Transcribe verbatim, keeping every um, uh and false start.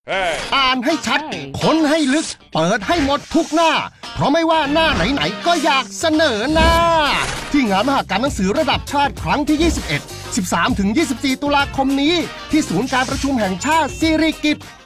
อ่านให้ชัดค้นให้ลึกเปิดให้หมดทุกหน้าเพราะไม่ว่าหน้าไหนๆก็อยากเสนอหน้าที่งานมหกรรมหนังสือระดับชาติครั้งที่ยี่สิบเอ็ด สิบสามถึงยี่สิบสี่ตุลาคมนี้ที่ศูนย์การประชุมแห่งชาติสิริกิติ์